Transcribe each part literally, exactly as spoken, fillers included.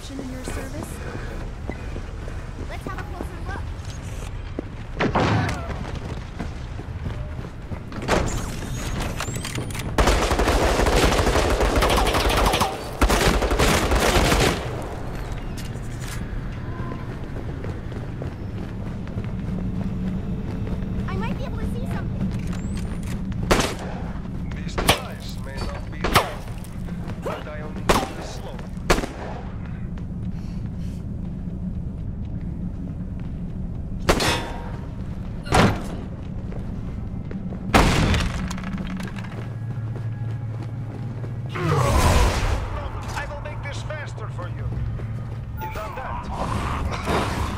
option in your service? Let's have a closer look. I might be able to see something. These devices may not be long, but I only know this slow. I will make this faster for you. You got that?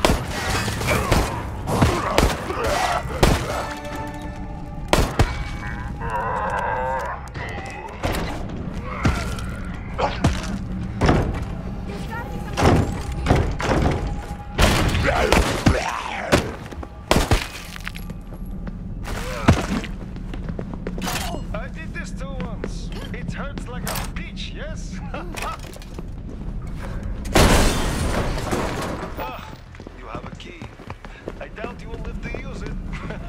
There's gotta be something. I did this too once. It hurts like a peach, yes? Ah, you have a key. I doubt you will live to use it.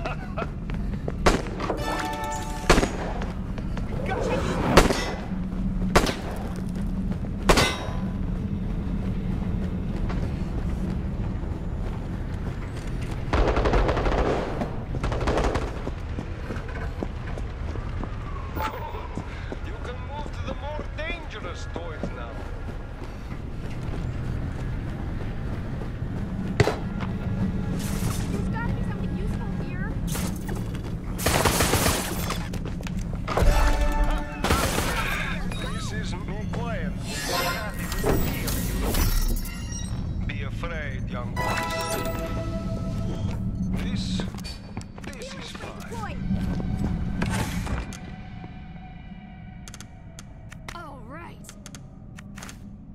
You can move to the more dangerous toys now. There's gotta be something useful here. This is me quiet. Happy with you. Be afraid, young ones. This, this is fine. Boy. All right.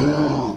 Ugh.